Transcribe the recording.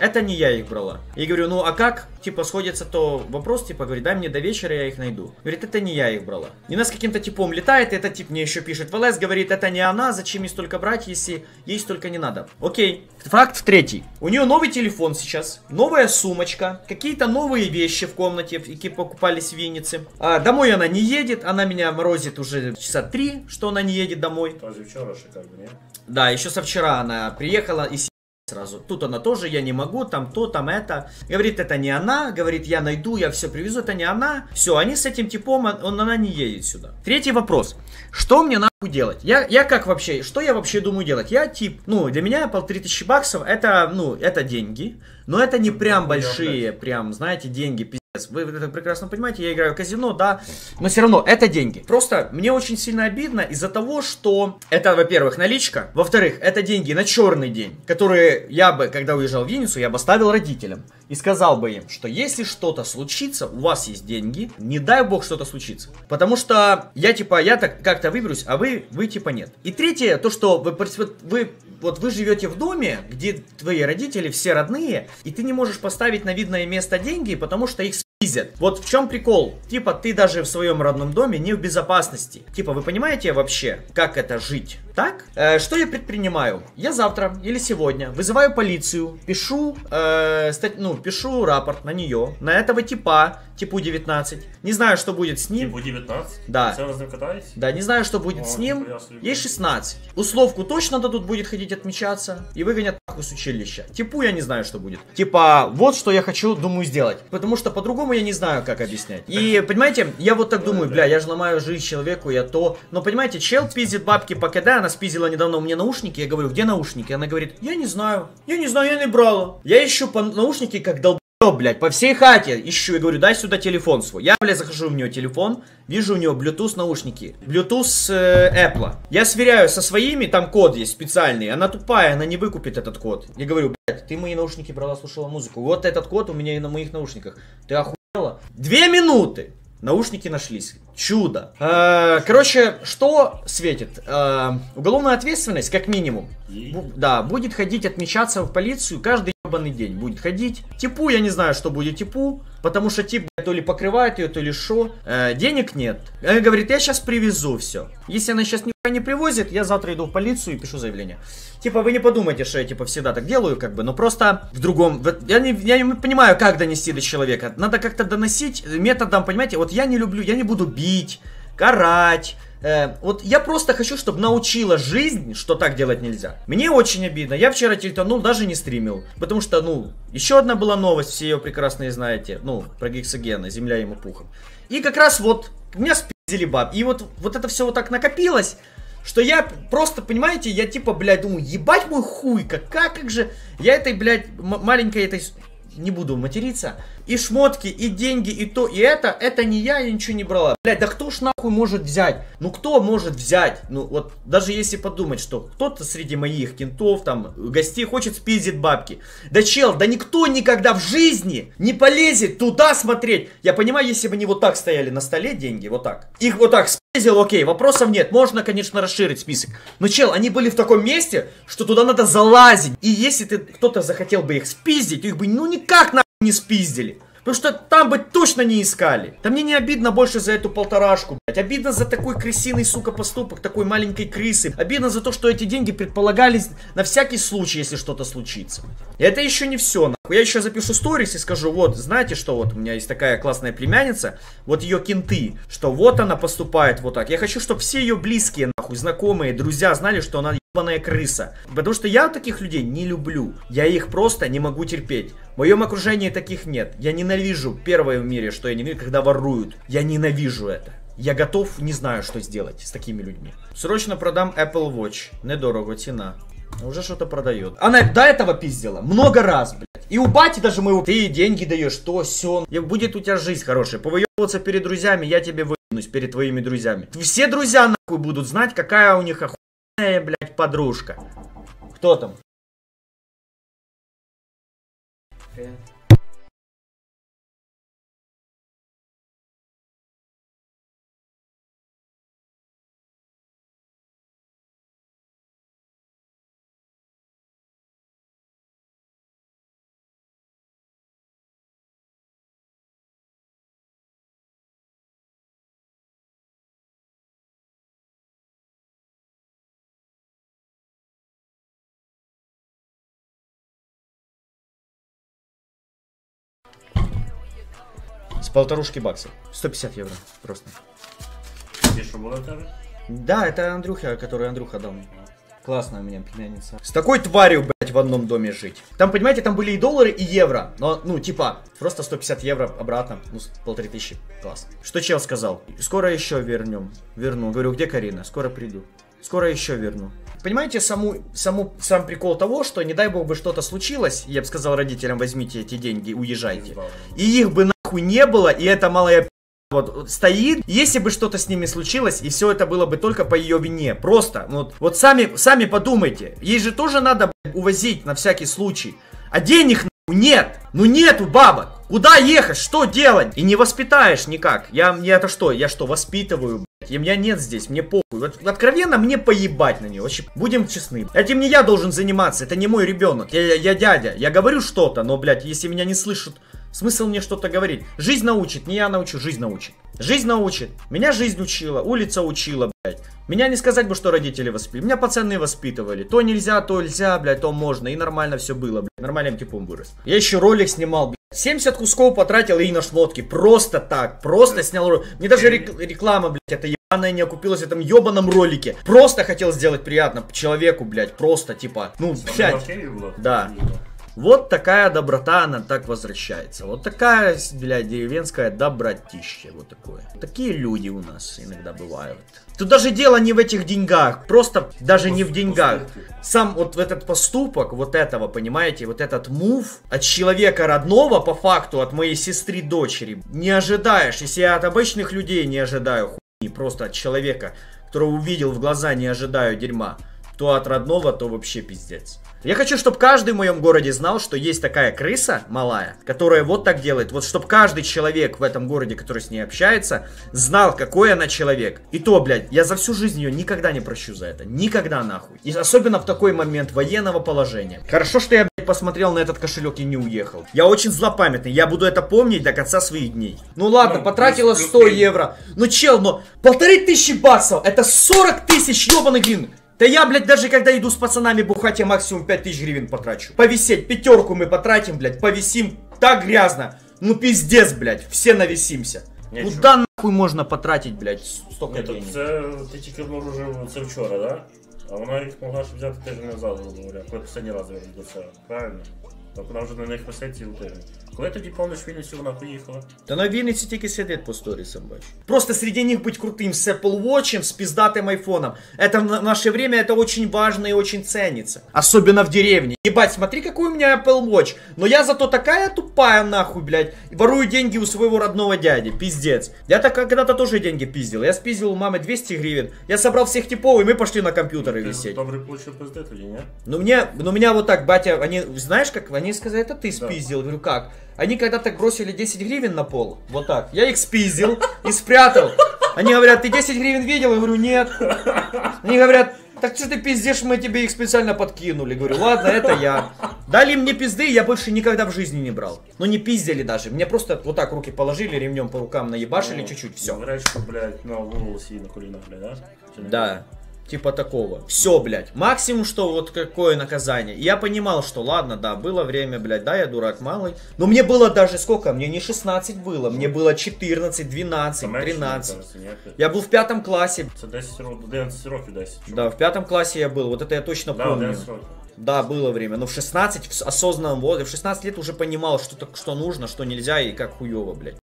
это не я их брала. И говорю, ну а как, типа, сходится то вопрос, типа, говорит, дай мне до вечера, я их найду. Говорит, это не я их брала. И она с каким-то типом летает, и этот тип мне еще пишет в ЛС, говорит, это не она, зачем ей столько брать, если ей столько не надо. Окей. Факт третий. У нее новый телефон сейчас, новая сумочка, какие-то новые вещи в комнате, какие покупались в Виннице. Домой она не едет, она меня морозит уже часа 3, что она не едет домой. Вчера как бы, нет? Да, еще со вчера она приехала и сразу. Тут она тоже, я не могу, там то, там это. Говорит, это не она. Говорит, я найду, я все привезу, это не она. Все, они с этим типом, она не едет сюда. Третий вопрос. Что мне нахуй делать? Я как вообще, что я вообще думаю делать? Я тип, ну, для меня 1500 баксов, это, ну, это деньги. Но это не прям большие, прям, знаете, деньги, пиздец. Вы это прекрасно понимаете, я играю в казино, да, но все равно это деньги. Просто мне очень сильно обидно из-за того, что это, во-первых, наличка, во-вторых, это деньги на черный день, которые я бы, когда уезжал в Винницу, я бы оставил родителям и сказал бы им, что если что-то случится, у вас есть деньги, не дай бог что-то случится. Потому что я типа, я так как-то выберусь, а вы типа нет. И третье, то, что вы живете в доме, где твои родители все родные, и ты не можешь поставить на видное место деньги, потому что их спиздят. Вот в чем прикол. Типа, ты даже в своем родном доме не в безопасности. Типа, вы понимаете вообще, как это жить? Так? Что я предпринимаю? Я завтра или сегодня вызываю полицию, пишу рапорт на нее, на этого типа, типу 19. Не знаю, что будет с ним. Типу 19? Да. Вы с ним катаетесь? Да, не знаю, что будет с ним. Ей 16. Условку точно дадут, будет ходить отмечаться. И выгонят нахуй с училища. Типу я не знаю, что будет. Типа, вот что я хочу, думаю, сделать. Потому что по-другому я не знаю, как объяснять. И, понимаете, я вот так думаю, бля, я же ломаю жизнь человеку, я то. Но, понимаете, чел пиздит бабки по КД, она спиздила недавно у меня наушники. Я говорю, где наушники? Она говорит, я не знаю, я не брала. Я ищу по наушники, как долб... блядь, по всей хате ищу и говорю, дай сюда телефон свой. Я, блядь, захожу в нее телефон, вижу у него Bluetooth наушники, Bluetooth Apple. Я сверяю со своими, там код есть специальный, она тупая, она не выкупит этот код. Я говорю, блядь, ты мои наушники брала, слушала музыку, вот этот код у меня и на моих наушниках. Ты охуела? 2 минуты! Наушники нашлись. Чудо. Короче, что светит? Уголовная ответственность, как минимум. Да, будет ходить отмечаться в полицию каждый ебаный день. Будет ходить. Типу, я не знаю, что будет типу. Потому что тип то ли покрывает ее, то ли шо. Денег нет. Она говорит, я сейчас привезу все. Если она сейчас не привозит, я завтра иду в полицию и пишу заявление. Типа, вы не подумайте, что я типа всегда так делаю, как бы, но просто в другом. Я не понимаю, как донести до человека. Надо как-то доносить методом, понимаете, вот я не люблю, я не буду бить, карать. Вот я просто хочу, чтобы научила жизнь, что так делать нельзя. Мне очень обидно. Я вчера тильтанул, даже не стримил. Потому что, ну, еще одна была новость, все ее прекрасно знаете. Ну, про Гексогена, земля ему пухом. И как раз вот, меня спиздили баб. И вот это все вот так накопилось, что я просто, понимаете, я типа, блядь, думаю, ебать мой хуй, как же. Я этой, блядь, маленькой этой... Не буду материться. И шмотки, и деньги, и то, и это не я ничего не брала. Блядь, да кто ж нахуй может взять? Ну кто может взять? Ну вот, даже если подумать, что кто-то среди моих кентов, там, гостей хочет спиздить бабки. Да чел, да никто никогда в жизни не полезет туда смотреть. Я понимаю, если бы они вот так стояли на столе, деньги, вот так. Их вот так спиздил, окей, вопросов нет. Можно, конечно, расширить список. Но чел, они были в таком месте, что туда надо залазить. И если кто-то захотел бы их спиздить, их бы, ну, никак нахуй не спиздили. Потому что там бы точно не искали. Да мне не обидно больше за эту полторашку, блядь. Обидно за такой крысиный, сука, поступок такой маленькой крысы. Обидно за то, что эти деньги предполагались на всякий случай, если что-то случится. И это еще не все, нахуй. Я еще запишу сторис и скажу, вот, знаете что, вот у меня есть такая классная племянница, вот ее кенты, что вот она поступает вот так. Я хочу, чтобы все ее близкие, нахуй, знакомые, друзья знали, что она ебаная крыса. Потому что я таких людей не люблю. Я их просто не могу терпеть. В моем окружении таких нет. Я ненавижу, первое в мире, что я ненавижу, когда воруют. Я ненавижу это. Я готов, не знаю, что сделать с такими людьми. Срочно продам Apple Watch. Недорого, цена. Уже что-то продает. Она до этого пиздила много раз, блядь. И у бати даже моего... Ты деньги даешь, то, сё. И будет у тебя жизнь хорошая. Повыебываться перед друзьями, я тебе выебнусь перед твоими друзьями. Все друзья, нахуй, будут знать, какая у них охуенная, блядь, подружка. Кто там? полторушки баксов. 150 евро просто. И что было тоже? Да, это Андрюха, который Андрюха дал мне. Классная у меня племянница. С такой тварью, блядь, в одном доме жить. Там, понимаете, там были и доллары, и евро. Но, ну, типа, просто 150 евро обратно. Ну, 1500. Класс. Что чел сказал? Скоро еще верну. Говорю, где Карина? Скоро приду. Скоро еще верну. Понимаете, сам прикол того, что, не дай бог бы что-то случилось, я бы сказал родителям, возьмите эти деньги, уезжайте. И их бы нахуй не было, и эта малая вот стоит, если бы что-то с ними случилось, и все это было бы только по ее вине. Просто, вот сами подумайте. Ей же тоже надо, блядь, увозить на всякий случай. А денег нахуй нет. Ну нету бабок. Куда ехать? Что делать? И не воспитаешь никак. Я что, воспитываю, блядь? И меня нет здесь, мне похуй. Вот откровенно мне поебать на нее. Вообще, будем честны. Этим не я должен заниматься, это не мой ребенок. Я дядя. Я говорю что-то, но, блядь, если меня не слышат, смысл мне что-то говорить? Жизнь научит, не я научу, жизнь научит. Жизнь научит. Меня жизнь учила, улица учила, блядь. Меня не сказать бы, что родители воспитывали. Меня пацаны воспитывали. То нельзя, блядь, то можно. И нормально все было, блядь. Нормальным типом вырос. Я еще ролик снимал, блядь. 70 кусков потратил и на шмотки. Просто так. Просто снял ролик. Мне даже реклама, блядь, это ебаная не окупилась в этом ебаном ролике. Просто хотел сделать приятно человеку, блядь. Просто, типа, ну, блядь. Да. Вот такая доброта, она так возвращается. Вот такая, блядь, деревенская добротища. Вот такое. Такие люди у нас иногда бывают. Тут даже дело не в этих деньгах. Просто даже не в деньгах. Сам вот этот поступок, вот этого, понимаете, вот этот мув от человека родного, по факту, от моей сестры дочери, не ожидаешь. Если я от обычных людей не ожидаю хуйни, просто от человека, которого увидел в глаза, не ожидаю дерьма, то от родного, то вообще пиздец. Я хочу, чтобы каждый в моем городе знал, что есть такая крыса малая, которая вот так делает. Вот чтобы каждый человек в этом городе, который с ней общается, знал, какой она человек. И то, блядь, я за всю жизнь ее никогда не прощу за это. Никогда нахуй. И особенно в такой момент военного положения. Хорошо, что я, блядь, посмотрел на этот кошелек и не уехал. Я очень злопамятный. Я буду это помнить до конца своих дней. Ну ладно, потратила 100 евро. Ну чел, но 1500 баксов, это 40 тысяч ебаных гривен. Да я, блядь, даже когда иду с пацанами бухать, я максимум 5000 гривен потрачу. Повисеть, пятерку мы потратим, блядь, повисим так грязно. Ну пиздец, блядь, все нависимся. Куда нахуй можно потратить, блядь, столько денег? Це ти тільки обнаружив це вчора, да? А вона їх могла ж взяти тиждень назад, говоря, коли останній раз до цього, правильно? Так вона вже на них висить цілий тиждень. Коли тоді повниш Вінницю вона поїхала? Та на Вінниці тільки сидить по сторісам, бачу. Просто среди них быть крутым с Apple Watch, с пиздатым айфоном. Это в наше время это очень важно и очень ценится. Особенно в деревне. Ебать, смотри, какой у меня Apple Watch. Но я зато такая тупая нахуй, блядь. Ворую деньги у своего родного дяди. Пиздец. Я так когда-то тоже деньги пиздил. Я спиздил у мамы 200 гривен. Я собрал всех типов, и мы пошли на компьютеры висеть. Добрый получил пизды тоді, не? Ну меня вот так, батя, они, знаешь как, они сказали, это ты спиздил. Я говорю, как? Они когда-то бросили 10 гривен на пол, вот так. Я их спиздил и спрятал. Они говорят, ты 10 гривен видел? Я говорю, нет. Они говорят, так что ты пиздишь, мы тебе их специально подкинули. Говорю, ладно, это я. Дали мне пизды, я больше никогда в жизни не брал. Ну не пиздили даже. Мне просто вот так руки положили, ремнем по рукам наебашили чуть-чуть, все. Гречку, блядь, на волосы и на коленах, блядь, да? Да. Типа такого. Все, блядь. Максимум, что вот какое наказание. И я понимал, что ладно, да, было время, блядь, да, я дурак малый. Но мне было даже сколько? Мне не 16 было. Мне было 14, 12, 13. Я был в 5 классе. Это 11 років, 10. Да, в 5 классе я был. Вот это я точно помню. Да, было время. Но в 16, в осознанном возрасте, в 16 лет уже понимал, что нужно, что нельзя и как хуево, блядь.